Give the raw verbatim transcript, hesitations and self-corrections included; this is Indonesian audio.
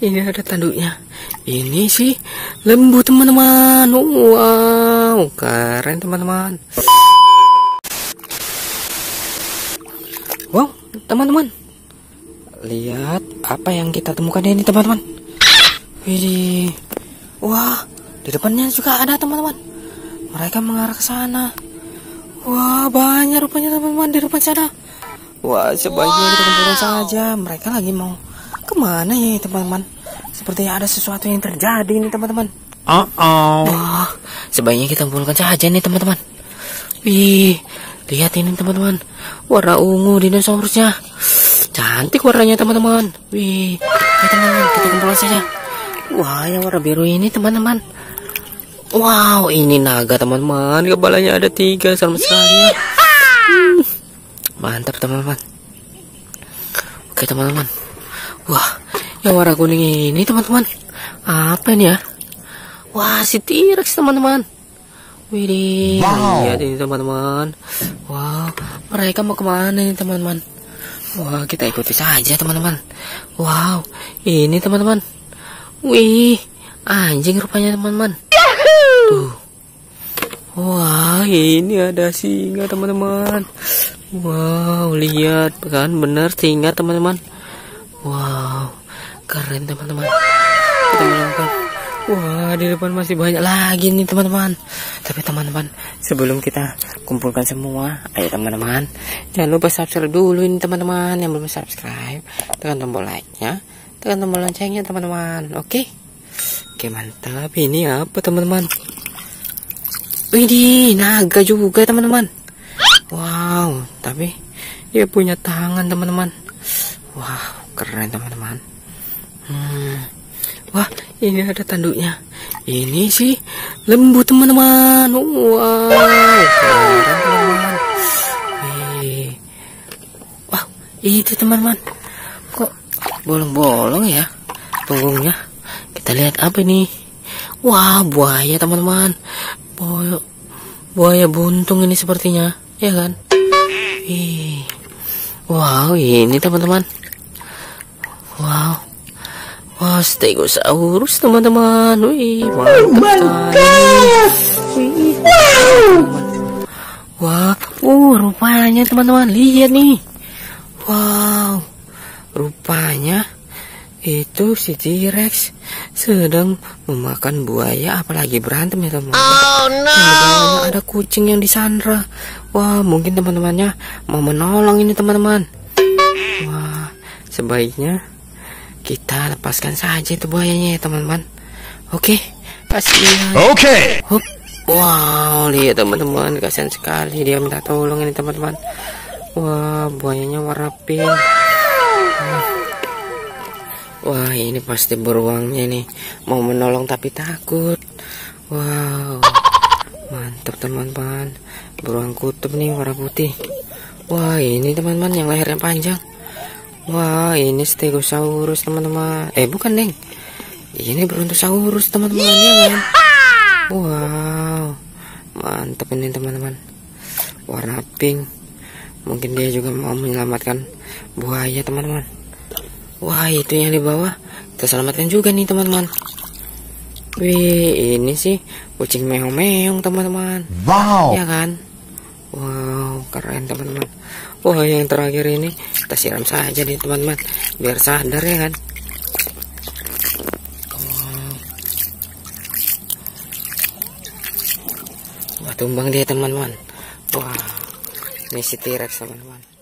ini ada tanduknya. Ini sih lembu teman-teman. Wow, keren teman-teman. Wow, teman-teman, lihat apa yang kita temukan ini teman-teman. Widih, wah, di depannya juga ada teman-teman. Mereka mengarah ke sana. Wah, banyak rupanya teman-teman di depan sana. Wah, sebaiknya kita kumpulkan saja. Mereka lagi mau kemana ya teman-teman? Sepertinya ada sesuatu yang terjadi nih teman-teman. Uh oh. Wah, sebaiknya kita kumpulkan saja nih teman-teman. Wih, lihat ini teman-teman. Warna ungu dinosaurusnya. Cantik warnanya teman-teman. Wih, ayo teman-teman, kita kumpulkan saja. Wah, yang warna biru ini teman-teman. Wow, ini naga teman-teman. Kepalanya ada tiga sama sekali ya. Hmm, mantap teman-teman. Oke teman-teman. Wah, yang warna kuning ini teman-teman. Apa ini ya? Wah, si T-Rex teman-teman. Widih, wow. Lihat ini teman-teman. Wow, mereka mau kemana ini teman-teman? Wah, kita ikuti saja teman-teman. Wow, ini teman-teman. Wih, anjing rupanya teman-teman. Tuh. Wah, ini ada singa teman-teman. Wow, lihat kan, benar singa teman-teman. Wow, keren teman-teman. Kita melakukan. Wah, di depan masih banyak lagi nih teman-teman. Tapi teman-teman, sebelum kita kumpulkan semua, ayo teman-teman, jangan lupa subscribe dulu ini teman-teman. Yang belum subscribe, tekan tombol like-nya, tekan tombol loncengnya teman-teman. Oke, oke mantap. Ini apa teman-teman? Widih, naga juga teman-teman. Wow, tapi dia punya tangan teman-teman. Wow, keren teman-teman. Hmm. Wah, ini ada tanduknya. Ini sih lembu teman-teman. Wow, keren teman-teman. Wah, itu teman-teman. Kok bolong-bolong ya punggungnya? Kita lihat apa ini? Wah, buaya teman-teman. Buaya, buaya buntung ini sepertinya, ya kan? Ih. Wow, ini teman-teman. Wow. Wah, Stegosaurus teman-teman. Wih, mantap sekali. Wih. Wah, uh, rupanya teman-teman, lihat nih. Wow, rupanya itu si T-Rex sedang memakan buaya, apalagi berantem ya teman-teman. Oh no. Nah, ada kucing yang disandra. Wah, mungkin teman-temannya mau menolong ini teman-teman. Wah, sebaiknya kita lepaskan saja itu buayanya ya teman-teman. Oke, kasihan. Oke. Hup. Wow, lihat teman-teman, kasihan sekali dia minta tolong ini teman-teman. Wah, buayanya warna pink. Wah. Wah, ini pasti beruangnya nih, mau menolong tapi takut. Wow, mantap teman-teman. Beruang kutub nih warna putih. Wah, ini teman-teman yang lehernya panjang. Wah, ini Stegosaurus teman-teman. Eh, bukan Neng, ini Brontosaurus teman-teman ya kan. Wow, mantap ini teman-teman. Warna pink. Mungkin dia juga mau menyelamatkan buaya teman-teman. Wah, itu yang di bawah kita selamatkan juga nih teman-teman. Wih, ini sih kucing meong-meong teman-teman. Wow. Ya kan? Wow, keren teman-teman. Wah, yang terakhir ini kita siram saja nih teman-teman, biar sadar ya kan. Wow. Wah, tumbang dia teman-teman. Wah, ini si T-Rex teman-teman.